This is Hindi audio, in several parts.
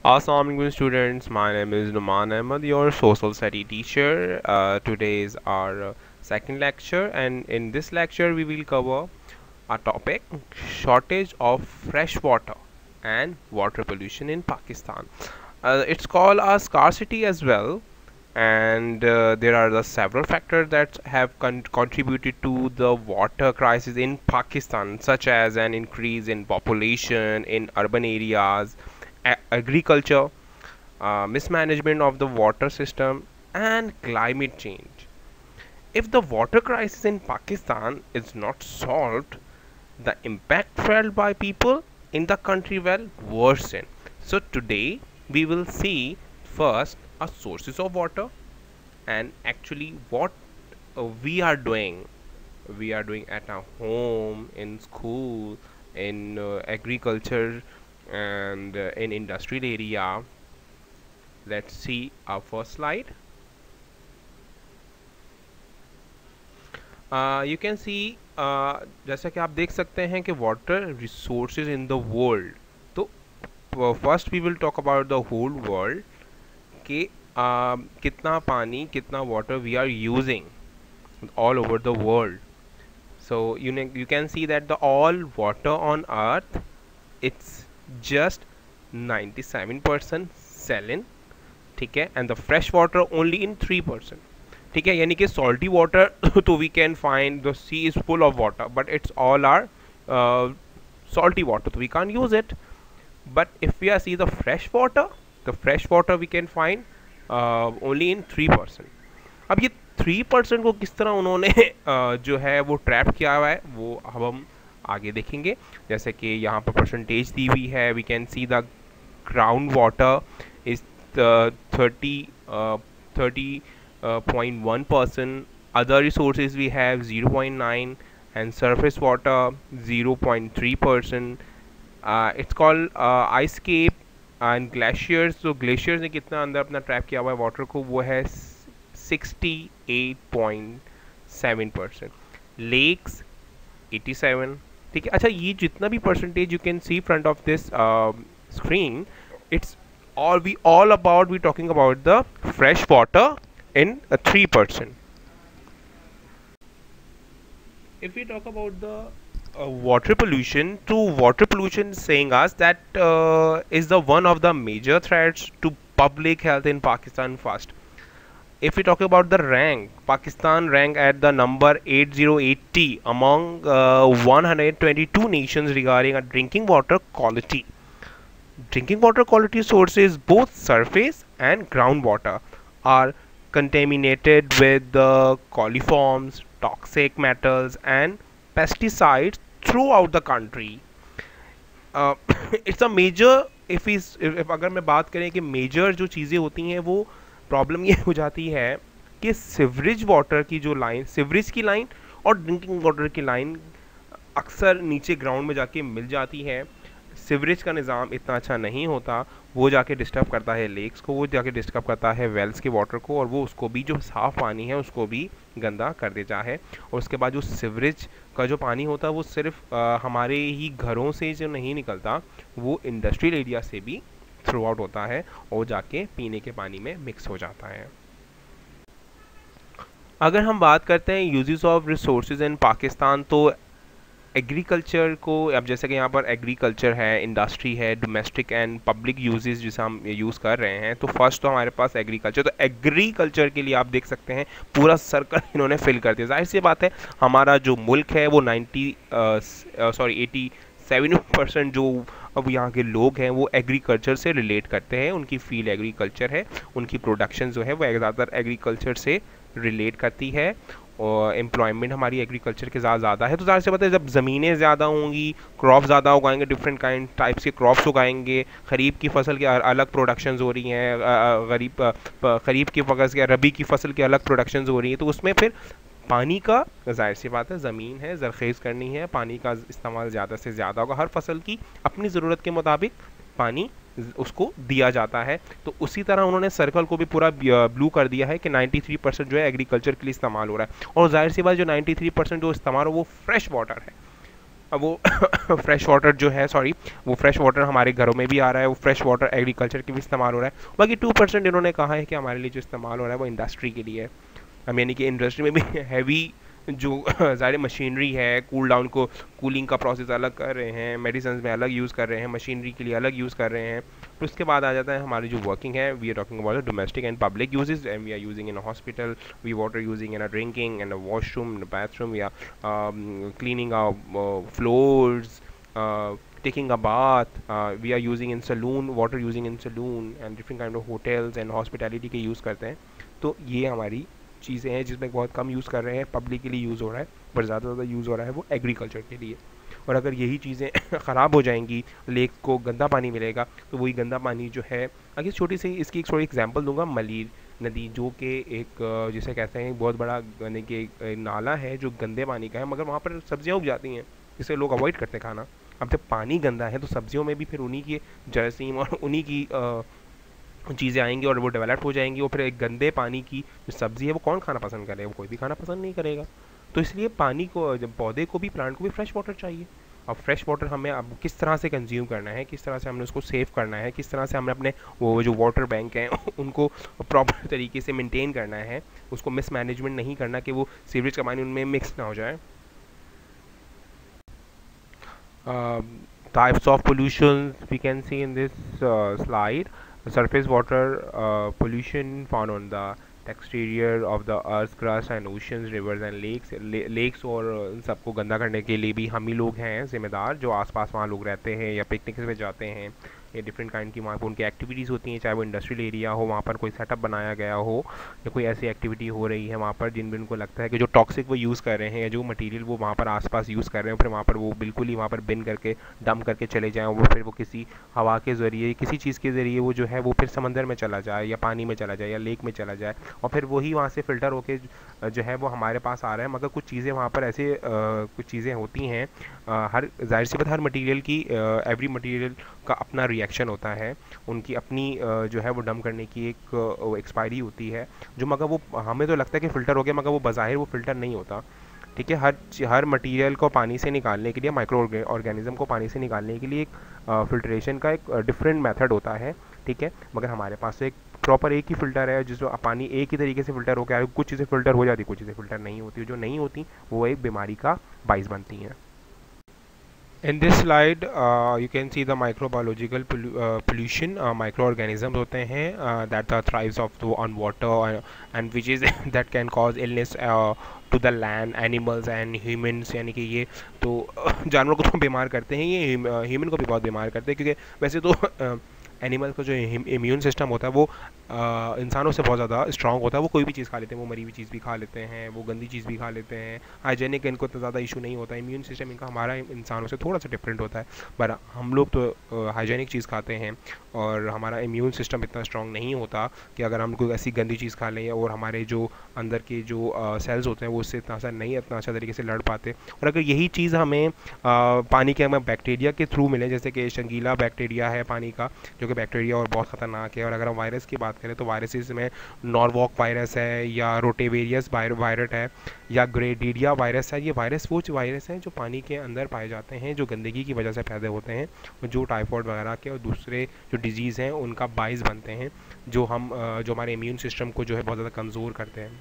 Assalamualaikum students, my name is Numan Ahmed, your social study teacher. Today is our second lecture, and in this lecture we will cover a topic: shortage of fresh water and water pollution in Pakistan. It's called a scarcity as well, and there are the several factors that have contributed to the water crisis in Pakistan, such as an increase in population in urban areas, agriculture, mismanagement of the water system, and climate change. If the water crisis in Pakistan is not solved, the impact felt by people in the country will worsen. So today we will see first our sources of water and actually what we are doing. We are doing at our home, in school, in agriculture, and in industrial area. Let's see our first slide. You can see जैसा कि आप देख सकते हैं कि water resources in the world. तो first we will talk about the whole world कि कितना पानी, कितना water we are using all over the world. So you can see that the all water on earth, it's just 97% saline, ठीक है, and the fresh water only in 3%. ठीक है, यानी कि salty water तो we can find the sea is full of water, but it's all our salty water, so we can't use it. But if we are see the fresh water we can find only in 3%. अब ये 3% को किस तरह उन्होंने जो है वो ट्रैप किया हुआ है वो अब हम आगे देखेंगे. जैसे कि यहाँ पर परसेंटेज दी हुई है. We can see the ground water is 30.1%. other resources we have 0.9 and surface water 0.3%. It's called ice cape and glaciers. तो glaciers ने कितना अंदर अपना ट्रैप किया हुआ है वाटर को, वो है 68.7%. लेक्स 87. ठीक है. अच्छा, ये जितना भी percentage you can see front of this screen, it's all about we talking about the fresh water in 3%. If we talk about the water pollution, to water pollution saying us that is the one of the major threats to public health in Pakistan first. If we talk about the rank, Pakistan rank at the number 8080 among 122 nations regarding a drinking water quality. Drinking water quality sources, both surface and groundwater, are contaminated with the coliforms, toxic metals, and pesticides throughout the country. It's a major. if अगर मैं बात करें कि मेजर जो चीज़ें होती हैं वो प्रॉब्लम ये हो जाती है कि सिवरेज वाटर की जो लाइन, सिवरेज की लाइन और ड्रिंकिंग वाटर की लाइन अक्सर नीचे ग्राउंड में जाके मिल जाती है. सिवरेज का निज़ाम इतना अच्छा नहीं होता, वो जाके डिस्टर्ब करता है लेक्स को, वो जाके डिस्टर्ब करता है वेल्स के वाटर को, और वो उसको भी जो साफ़ पानी है उसको भी गंदा कर देता है. और उसके बाद जो सिवरेज का जो पानी होता है वो सिर्फ हमारे ही घरों से जो नहीं निकलता, वो इंडस्ट्रियल एरिया से भी थ्रू आउट होता है और जाके पीने के पानी में मिक्स हो जाता है. अगर हम बात करते हैं uses of resources in Pakistan, तो एग्रीकल्चर को, अब जैसे कि यहाँ पर एग्रीकल्चर है, इंडस्ट्री है, डोमेस्टिक एंड पब्लिक यूजेस जिसे हम यूज़ कर रहे हैं, तो फर्स्ट तो हमारे पास एग्रीकल्चर. तो एग्रीकल्चर के लिए आप देख सकते हैं पूरा सर्कल इन्होंने फिल कर दिया. जाहिर सी बात है हमारा जो मुल्क है वो 87% जो अब यहाँ के लोग हैं वो एग्रीकल्चर से रिलेट करते हैं. उनकी फील्ड एग्रीकल्चर है, उनकी प्रोडक्शन जो है वो ज़्यादातर एग्रीकल्चर से रिलेट करती है, और एम्प्लॉयमेंट हमारी एग्रीकल्चर के ज़्यादा है. तो ज़्यादा से पता है जब ज़मीनें ज़्यादा होंगी, क्रॉप ज़्यादा उगाएंगे, डिफरेंट काइंड टाइप्स के क्रॉप्स उगाएंगे, खरीफ की फसल की अलग प्रोडक्शंस हो रही हैं, खरीफ की फसल के, रबी की फसल की अलग प्रोडक्शंस हो रही हैं, तो उसमें फिर पानी का जाहिर सी बात है, ज़मीन है, ज़रख़ेज़ करनी है, पानी का इस्तेमाल ज़्यादा से ज़्यादा होगा. हर फसल की अपनी ज़रूरत के मुताबिक पानी उसको दिया जाता है. तो उसी तरह उन्होंने सर्कल को भी पूरा ब्लू कर दिया है कि 93% जो है एग्रीकल्चर के लिए इस्तेमाल हो रहा है. और जाहिर सी बात, जो 93% जो इस्तेमाल हो वो फ्रेश वाटर है. अब वो फ्रेश वाटर जो है, सॉरी, वो फ्रेश वाटर हमारे घरों में भी आ रहा है, वो फ्रेश वाटर एग्रीकल्चर के भी इस्तेमाल हो रहा है। बाकी 2% इन्होंने कहा है कि हमारे लिए जो इस्तेमाल हो रहा है वो इंडस्ट्री के लिए है। हम यानी कि इंडस्ट्री में भी हैवी जो सारी मशीनरी है, कूल डाउन को, कूलिंग का प्रोसेस अलग कर रहे हैं, मेडिसिन में अलग यूज़ कर रहे हैं, मशीनरी के लिए अलग यूज़ कर रहे हैं। तो उसके बाद आ जाता है हमारी जो वर्किंग है, we are talking about domestic and public uses, and we are using in a hospital, we water using in a drinking and a washroom, bathroom, या cleaning floors, taking a bath, we are using in saloon, water using in saloon and different kind of hotels and hospitality के यूज़ करते हैं। तो ये हमारी चीज़ें हैं जिसमें बहुत कम यूज़ कर रहे हैं, पब्लिक के लिए यूज़ हो रहा है, पर ज़्यादा यूज़ हो रहा है वो एग्रीकल्चर के लिए। और अगर यही चीज़ें ख़राब हो जाएंगी, लेक को गंदा पानी मिलेगा, तो वही गंदा पानी जो है, अगर छोटी सी इसकी एक थोड़ी एग्जांपल दूंगा, मलीर नदी जो कि एक जिसे कहते हैं बहुत बड़ा यानी कि एक नाला है जो गंदे पानी का है, मगर वहाँ पर सब्जियाँ उग जाती हैं जिसे लोग अवॉइड करते हैं खाना। अब जब पानी गंदा है तो सब्जियों में भी फिर उन्हीं की जरासीम और उन्हीं की चीज़ें आएंगी और वो डेवलप हो जाएंगी, और फिर एक गंदे पानी की जो सब्ज़ी है वो कौन खाना पसंद करेगा? वो कोई भी खाना पसंद नहीं करेगा। तो इसलिए पानी को, जब पौधे को भी, प्लांट को भी फ्रेश वाटर चाहिए। अब फ्रेश वाटर हमें अब किस तरह से कंज्यूम करना है, किस तरह से हमने उसको सेव करना है, किस तरह से हमें अपने वो जो वाटर बैंक हैं उनको प्रॉपर तरीके से मेंटेन करना है, उसको मिसमैनेजमेंट नहीं करना कि वो सीवरेज का पानी उनमें मिक्स ना हो जाए। Types of pollution we can see in this slide. Surface water pollution found on the exterior of the earth's crust and oceans, rivers and lakes और इन सबको गंदा करने के लिए भी हम ही लोग हैं जिम्मेदार, जो आसपास वहाँ लोग रहते हैं या पिकनिक में जाते हैं, या डिफरेंट काइंड की वहाँ पर उनकी एक्टिविटीज़ होती हैं, चाहे वो इंडस्ट्रियल एरिया हो, वहाँ पर कोई सेटअप बनाया गया हो, या कोई ऐसी एक्टिविटी हो रही है वहाँ पर जिन उनको लगता है कि जो टॉक्सिक वो यूज़ कर रहे हैं या जो मटेरियल वो वहाँ पर आसपास यूज़ कर रहे हैं, फिर वहाँ पर वो बिल्कुल ही वहाँ पर बिन करके डंप करके चले जाएँ, वो फिर वो किसी हवा के ज़रिए, किसी चीज़ के ज़रिए वो जो है वो फिर समंदर में चला जाए या पानी में चला जाए या लेक में चला जाए, और फिर वही वहाँ से फ़िल्टर होके जो है वो हमारे पास आ रहा है। मगर कुछ चीज़ें वहाँ पर ऐसे कुछ चीज़ें होती हैं, हर जाहिर सी बात, हर मटेरियल की, एवरी मटेरियल का अपना रिएक्शन होता है, उनकी अपनी जो है वो डंप करने की एक एक्सपायरी होती है, जो मगर वो हमें तो लगता है कि फ़िल्टर हो गया, मगर वो बज़ाहिर वो फ़िल्टर नहीं होता। ठीक है, हर मटेरियल को पानी से निकालने के लिए, माइक्रो ऑर्गेनिज्म को पानी से निकालने के लिए एक फ़िल्ट्रेशन का एक डिफरेंट मेथड होता है। ठीक है, मगर हमारे पास तो एक प्रॉपर एक ही फ़िल्टर है जिसमें पानी एक ही तरीके से फ़िल्टर होकर आ रहा है। कुछ चीज़ें फ़िल्टर हो जाती, कुछ चीज़ें फ़िल्टर नहीं होती, जो नहीं होती वो एक बीमारी का बाइस बनती हैं। In this slide, you can see the microbiological pollution. Microorganisms होते हैं that thrives on water and which is that can cause illness to the land, animals and humans। यानी कि ये तो जानवरों को तो बीमार करते हैं, ये ह्यूमन को भी बहुत बीमार करते हैं, क्योंकि वैसे तो एनिमल का जो इम्यून सिस्टम होता है वो इंसानों से बहुत ज़्यादा स्ट्रांग होता है। वो कोई भी चीज़ खा लेते हैं, वो मरी हुई चीज़ भी खा लेते हैं, वो गंदी चीज़ भी खा लेते हैं, हाइजेनिक इनको तो ज़्यादा इशू नहीं होता। इम्यून सिस्टम इनका हमारा इंसानों से थोड़ा सा डिफरेंट होता है, पर हम लोग तो हाइजेनिक चीज़ खाते हैं और हमारा इम्यून सिस्टम इतना स्ट्रांग नहीं होता कि अगर हम कोई ऐसी गंदी चीज़ खा लें और हमारे जो अंदर के जो सेल्स होते हैं वो उससे इतना अच्छा तरीके से लड़ पाते। और अगर यही चीज़ हमें पानी के हमें बैक्टीरिया के थ्रू मिले, जैसे कि शंगीला बैक्टीरिया है पानी का, जो कि बैक्टीरिया और बहुत ख़तरनाक है। और अगर हम वायरस की बात करें तो वायरसेस में नॉर्वॉक वायरस है, या रोटेवेरियस वायरस है, या ग्रेडिडिया वायरस है। ये वायरस वो वायरस हैं जो पानी के अंदर पाए जाते हैं, जो गंदगी की वजह से पैदा होते हैं, जो टाइफॉइड वगैरह के और दूसरे जो डिजीज़ हैं उनका बाइस बनते हैं, जो हमारे इम्यून सिस्टम को जो है बहुत ज़्यादा कमज़ोर करते हैं।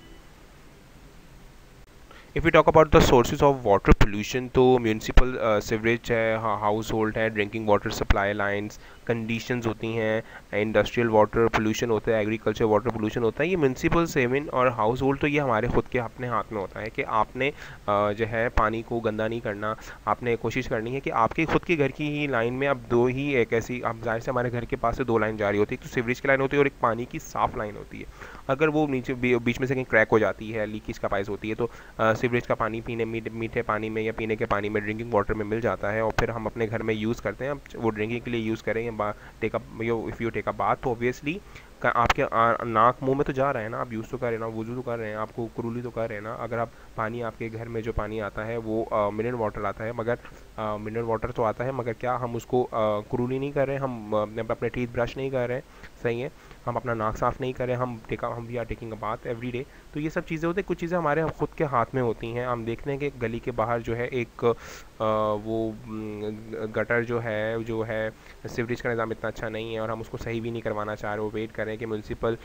If you talk about the sources of water pollution, तो म्यूनसिपल सीवरेज है, हाउस होल्ड है, drinking water supply lines, conditions होती हैं, इंडस्ट्रियल वाटर पोल्यूशन होता है, एग्रीकल्चर वाटर पोल्यूशन होता है। ये म्यूनसिपल सेविन और हाउस होल्ड तो ये हमारे खुद के अपने हाथ में होता है कि आपने जो है पानी को गंदा नहीं करना। आपने कोशिश करनी है कि आपके खुद के घर की ही लाइन में अब दो ही एक ऐसी, अब जाहिर से हमारे घर के पास से दो लाइन जा रही होती है, एक तो सीवरेज की लाइन होती है और एक पानी की साफ़ लाइन होती है। अगर वो नीचे बीच में से कहीं क्रैक हो जाती है, लीकेज का बाइस होती है, तो सीवरेज का पानी पीने मीठे पानी में या पीने के पानी में, ड्रिंकिंग वाटर में मिल जाता है, और फिर हम अपने घर में यूज़ करते हैं। अब वो ड्रिंकिंग के लिए यूज़ करें या if you take a bath, तो ऑब्वियसली आपके नाक मुंह में तो जा रहा है ना, आप यूज़ तो कर रहे हैं ना, वुज़ू तो कर रहे हैं, आपको कुरूली तो कर रहे हैं ना। अगर आप पानी, आपके घर में जो पानी आता है वो मिनरल वाटर आता है, मगर मिनरल वाटर तो आता है, मगर क्या हम उसको कुरूली नहीं कर रहे हैं, हम अपने टीथ ब्रश नहीं कर रहे हैं, सही है, हम अपना नाक साफ़ नहीं करें, हम we are taking a bath every day. तो ये सब चीज़ें होती हैं, कुछ चीज़ें हमारे खुद के हाथ में होती हैं। हम देखते हैं कि गली के बाहर जो है एक वो गटर जो है सीवरेज का निज़ाम इतना अच्छा नहीं है, और हम उसको सही भी नहीं करवाना चाह रहे, वो वेट कर रहे हैं कि म्यूनसिपल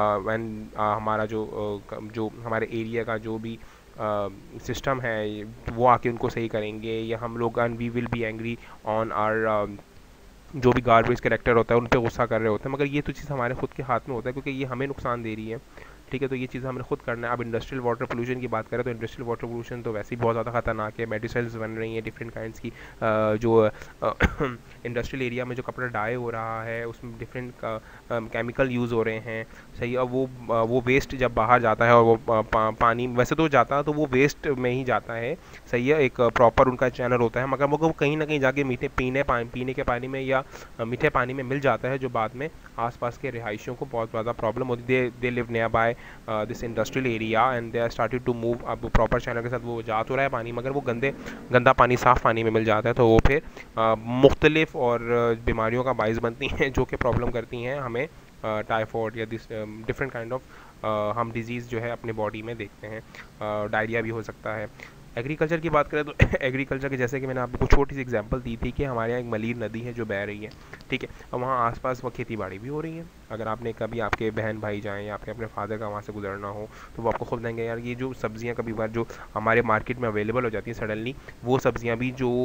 हमारा जो हमारे एरिया का जो भी सिस्टम है वो आके उनको सही करेंगे, या हम लोग we will be angry on our जो भी गार्बेज कलेक्टर होता है उन पर गुस्सा कर रहे होते हैं। मगर ये तो चीज़ हमारे खुद के हाथ में होता है, क्योंकि ये हमें नुकसान दे रही है, ठीक है। तो ये चीज़ हमें खुद करना है। अब इंडस्ट्रियल वाटर पोल्यूशन की बात करें तो इंडस्ट्रियल वाटर पोल्यूशन तो वैसे ही बहुत ज़्यादा खतरनाक है। मेडिसिन्स बन रही हैं डिफरेंट काइंड्स की, जो इंडस्ट्रियल एरिया में जो कपड़ा डाई हो रहा है उसमें डिफरेंट केमिकल यूज़ हो रहे हैं, सही है। वो वेस्ट जब बाहर जाता है और वो पानी वैसे तो जाता है तो वो वेस्ट में ही जाता है, सही है, एक प्रॉपर उनका चैनल होता है, मगर वो कहीं ना कहीं जाके पीने के पानी में या मीठे पानी में मिल जाता है, जो बाद में आसपास के रिहायशियों को बहुत ज़्यादा प्रॉब्लम होती है। They live near by this industrial area and they are started to move. अब प्रॉपर चैनल के साथ वो जा तो रहा है पानी, मगर वो गंदा पानी साफ़ पानी में मिल जाता है, तो वो फिर मुख्तलिफ और बीमारियों का बाइस बनती हैं, जो कि प्रॉब्लम करती हैं हमें, टाइफॉइड या दिस डिफरेंट काइंड ऑफ हम डिजीज़ जो है अपने बॉडी में देखते हैं। डायरिया भी हो सकता है। एग्रीकल्चर की बात करें तो एग्रीकल्चर के, जैसे कि मैंने आपको छोटी सी एग्जांपल दी थी कि हमारे यहाँ एक मलीर नदी है जो बह रही है, ठीक है, और वहाँ आसपास वो खेती बाड़ी भी हो रही है। अगर आपने कभी आपके बहन भाई जाएँ या आपके अपने फादर का वहाँ से गुजरना हो तो वो आपको खुद देंगे, यार ये जो सब्ज़ियाँ कभी बार जो हमारे मार्केट में अवेलेबल हो जाती हैं सडनली, वो सब्ज़ियाँ भी जो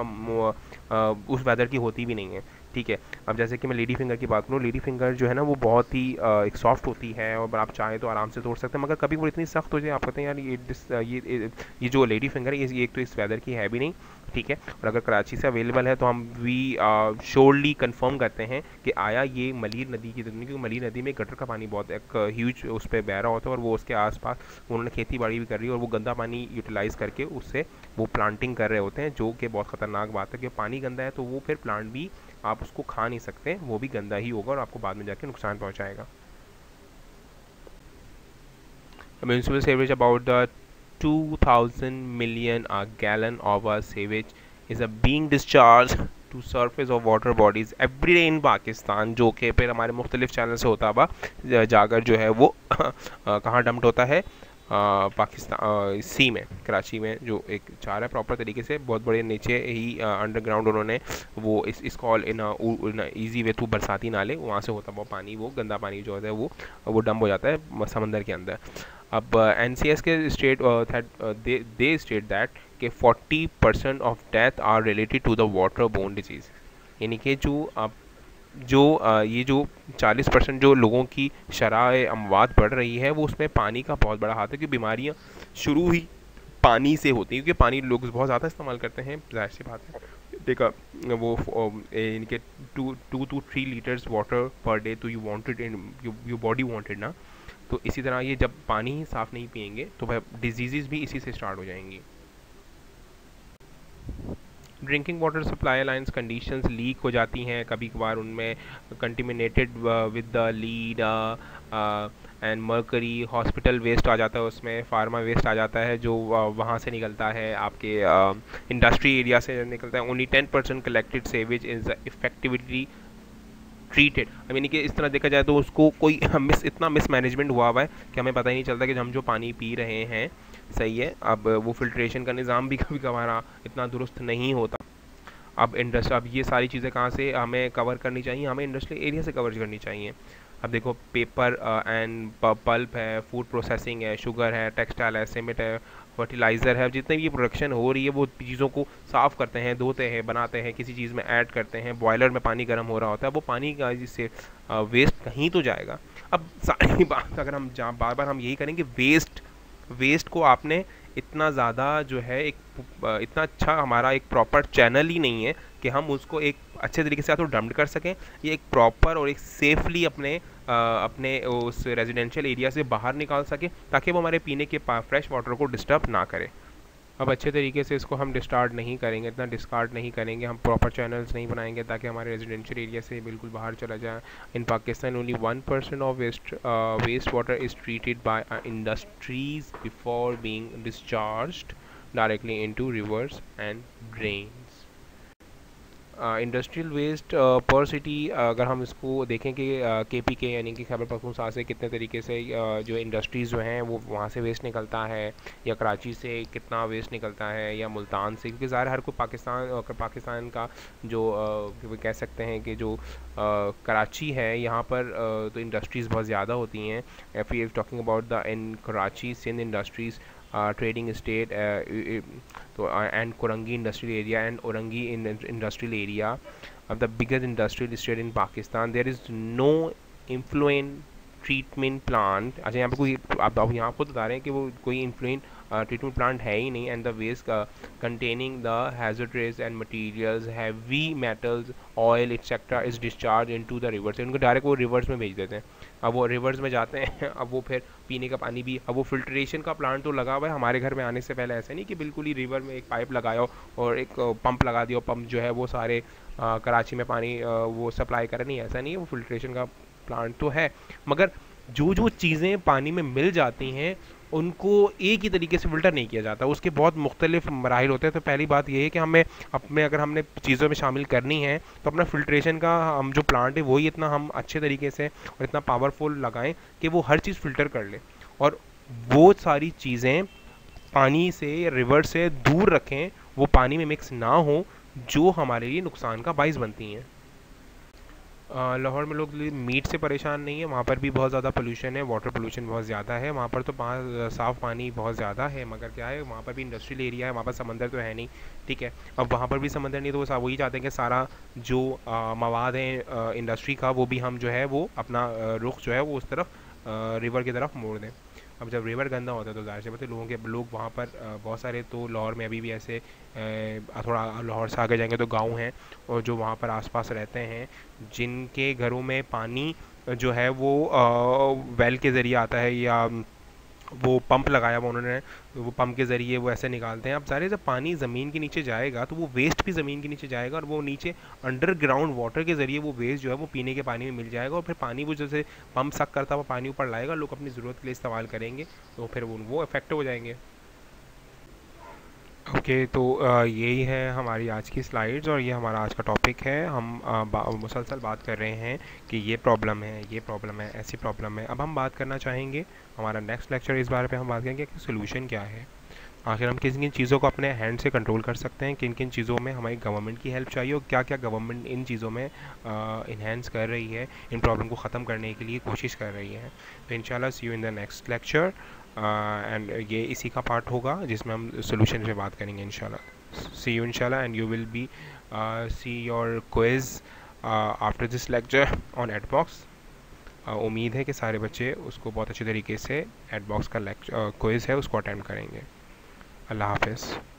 उस वेदर की होती भी नहीं है, ठीक है। अब जैसे कि मैं लेडी फिंगर की बात करूँ, लेडी फिंगर जो है ना वो बहुत ही एक सॉफ्ट होती है, और आप चाहें तो आराम से तोड़ सकते हैं, मगर कभी वो इतनी सख्त हो जाए, आप कहते हैं यार ये जो लेडी फिंगर है ये एक तो इस वेदर की है भी नहीं, ठीक है। और अगर कराची से अवेलेबल है तो हम श्योरली कंफर्म करते हैं कि आया ये मलीर नदी की, क्योंकि मलीर नदी में गटर का पानी बहुत एक ह्यूज उस पर बह रहा होता है, और वो उसके आसपास उन्होंने खेती बाड़ी भी कर रही है, और वो गंदा पानी यूटिलाइज़ करके उससे वो प्लांटिंग कर रहे होते हैं, जो कि बहुत ख़तरनाक बात है, कि पानी गंदा है तो वो फिर प्लांट भी आप उसको खा नहीं सकते, वो भी गंदा ही होगा और आपको बाद में जाके नुकसान पहुंचाएगा। Municipal sewage, about the 2000 million gallon of sewage is being discharged to surface of water bodies every day in Pakistan, जो कि फिर हमारे मुख्तलिफ चैनल से होता हुआ जाकर जो है वो कहाँ डम्प्ड होता है, पाकिस्तान सी में, कराची में जो एक चार है प्रॉपर तरीके से, बहुत बड़े नीचे ही अंडरग्राउंड उन्होंने वो इस call in easy way through बरसाती नाले, वहाँ से होता वो पानी, वो गंदा पानी जो होता है वो डंप हो जाता है समंदर के अंदर। अब NCS के स्टेट दे स्टेट दैट कि 40% of death are related to the water borne disease, यानी कि ये जो 40% जो लोगों की शरह अमवात बढ़ रही है वो उसमें पानी का बहुत बड़ा हाथ है, क्योंकि बीमारियां शुरू ही पानी से होती हैं, क्योंकि पानी लोग बहुत ज़्यादा इस्तेमाल करते हैं, जाहिर सी बात है। देखा वो इनके 2 to 3 litres water per day, तो you wanted in you body wanted ना, तो इसी तरह ये जब पानी ही साफ़ नहीं पियेंगे तो वह डिजीज़ भी इसी से स्टार्ट हो जाएंगी। Drinking water supply lines conditions leak हो जाती हैं, कभी कभार उनमें contaminated with the lead and mercury, hospital waste आ जाता है, उसमें फार्मा वेस्ट आ जाता है जो वहाँ से निकलता है, आपके इंडस्ट्री एरिया से निकलता है। Only 10% collected sewage is effectively treated. I mean कि इस तरह देखा जाए तो उसको कोई इतना मिसमैनेजमेंट हुआ है कि हमें पता ही नहीं चलता कि हम जो पानी पी रहे हैं, सही है, अब वो फिल्ट्रेशन का निज़ाम भी कभी हमारा इतना दुरुस्त नहीं होता। अब ये सारी चीज़ें कहाँ से हमें कवर करनी चाहिए, हमें इंडस्ट्रियल एरिया से कवर करनी चाहिए। अब देखो पेपर एंड पल्प है, फूड प्रोसेसिंग है, शुगर है, टेक्सटाइल है, सीमेंट है, फर्टिलाइज़र है, जितने भी प्रोडक्शन हो रही है वो चीज़ों को साफ़ करते हैं, धोते हैं, बनाते हैं, किसी चीज़ में ऐड करते हैं, बॉयलर में पानी गर्म हो रहा होता है, वो पानी का जिससे वेस्ट कहीं तो जाएगा। अब सारी बात अगर हम बार बार हम यही करेंगे, वेस्ट को आपने इतना ज़्यादा जो है एक इतना अच्छा हमारा एक प्रॉपर चैनल ही नहीं है कि हम उसको एक अच्छे तरीके से या तो डंप कर सकें, ये एक प्रॉपर और एक सेफली अपने उस रेजिडेंशियल एरिया से बाहर निकाल सके, ताकि वो हमारे पीने के फ्रेश वाटर को डिस्टर्ब ना करे। अब अच्छे तरीके से इसको हम डिस्कार्ड नहीं करेंगे, इतना डिस्कार्ड नहीं करेंगे, हम प्रॉपर चैनल्स नहीं बनाएंगे ताकि हमारे रेजिडेंशियल एरिया से बिल्कुल बाहर चला जाए। In Pakistan only 1% of waste water is treated by industries before being discharged directly into rivers and drains. Industrial waste पर सिटी अगर हम इसको देखें कि KPK यानी कि खैबर पख्तूनख्वा से कितने तरीके से जो इंडस्ट्रीज़ जो हैं वो वहाँ से वेस्ट निकलता है, या कराची से कितना वेस्ट निकलता है, या मुल्तान से, क्योंकि ज़ाहिर हर कोई पाकिस्तान का जो कह सकते हैं कि जो कराची है यहाँ पर तो इंडस्ट्रीज़ बहुत ज़्यादा होती हैं। If you talking about the in Karachi Sindh industries trading estate and Korangi industrial area and Orangi industrial area of the biggest industrial estate in Pakistan. There is no influent treatment plant. अच्छा, यहाँ पे कोई आप यहाँ आपको बता रहे हैं कि वो कोई इन्फ्लुएंट ट्रीटमेंट प्लांट है ही नहीं। And the waste containing the hazardous and materials heavy metals oil etcetera is discharge into the rivers. उनको डायरेक्ट वो रिवर्स में भेज देते हैं। अब वो रिवर्स में जाते हैं, अब वो फिर पीने का पानी भी, अब वो फिल्ट्रेशन का प्लांट तो लगा हुआ है। हमारे घर में आने से पहले ऐसा नहीं कि बिल्कुल ही रिवर में एक पाइप लगाओ और एक पंप लगा दिया, पंप जो है वो सारे कराची में पानी वो सप्लाई करे, नहीं, ऐसा नहीं है। वो फिल्ट्रेशन का प्लांट तो है, मगर जो जो चीज़ें पानी में मिल जाती हैं उनको एक ही तरीके से फ़िल्टर नहीं किया जाता, उसके बहुत मुख्तलिफ मराहिल होते हैं। तो पहली बात ये है कि हमें अगर हमने चीज़ों में शामिल करनी है तो अपना फ़िल्ट्रेशन का हम जो प्लांट है वही इतना हम अच्छे तरीके से और इतना पावरफुल लगाएं कि वो हर चीज़ फ़िल्टर कर ले, और वो सारी चीज़ें पानी से रिवर से दूर रखें, वो पानी में मिक्स ना हो जो हमारे लिए नुकसान का बाइस बनती हैं। लाहौर में लोग मीट से परेशान नहीं है, वहाँ पर भी बहुत ज़्यादा पोल्यूशन है, वाटर पोल्यूशन बहुत ज़्यादा है। वहाँ पर तो साफ़ पानी बहुत ज़्यादा है, मगर क्या है, वहाँ पर भी इंडस्ट्रियल एरिया है, वहाँ पर समंदर तो है नहीं, ठीक है। अब वहाँ पर भी समंदर नहीं, तो वो वही चाहते हैं कि सारा जो मवाद है इंडस्ट्री का वो भी हम जो है वो अपना रुख जो है वो उस तरफ रिवर की तरफ मोड़ दें। अब जब रिवर गंदा होता है तो ज़ाहिर सी बात है लोग वहाँ पर बहुत सारे, तो लाहौर में अभी भी ऐसे थोड़ा लाहौर से आगे जाएंगे तो गांव हैं और जो वहाँ पर आसपास रहते हैं जिनके घरों में पानी जो है वो वेल के ज़रिए आता है, या वो पंप लगाया हुआ उन्होंने, वो पंप के ज़रिए वो ऐसे निकालते हैं। अब सारे जब पानी ज़मीन के नीचे जाएगा तो वो वेस्ट भी ज़मीन के नीचे जाएगा, और वो नीचे अंडरग्राउंड वाटर के ज़रिए वो वेस्ट जो है वो पीने के पानी में मिल जाएगा, और फिर पानी वो जैसे पंप सक करता हुआ पानी ऊपर लाएगा, लोग अपनी ज़रूरत के लिए इस्तेमाल करेंगे, तो फिर वो इफेक्टिव हो जाएंगे। ओके, तो यही है हमारी आज की स्लाइड्स और ये हमारा आज का टॉपिक है। हम मुसलसल बात कर रहे हैं कि ये प्रॉब्लम है, ये प्रॉब्लम है, ऐसी प्रॉब्लम है। अब हम बात करना चाहेंगे, हमारा नेक्स्ट लेक्चर इस बारे पे हम बात करेंगे कि सोल्यूशन क्या है, आखिर हम किन किन चीज़ों को अपने हैंड से कंट्रोल कर सकते हैं, किन किन चीज़ों में हमारी गवर्नमेंट की हेल्प चाहिए, और क्या क्या गवर्नमेंट इन चीज़ों में इन्हेंस कर रही है, इन प्रॉब्लम को ख़त्म करने के लिए कोशिश कर रही है। तो इंशाल्लाह see you in the next lecture, and ये इसी का पार्ट होगा जिसमें हम सोल्यूशन पे बात करेंगे इंशाल्लाह। सी यू इंशाल्लाह, and you will be see your quiz after this lecture on Edbox. उम्मीद है कि सारे बच्चे उसको बहुत अच्छे तरीके से एडबॉक्स का क्विज़ है उसको अटेम्प्ट करेंगे। अल्लाह हाफ़िज़।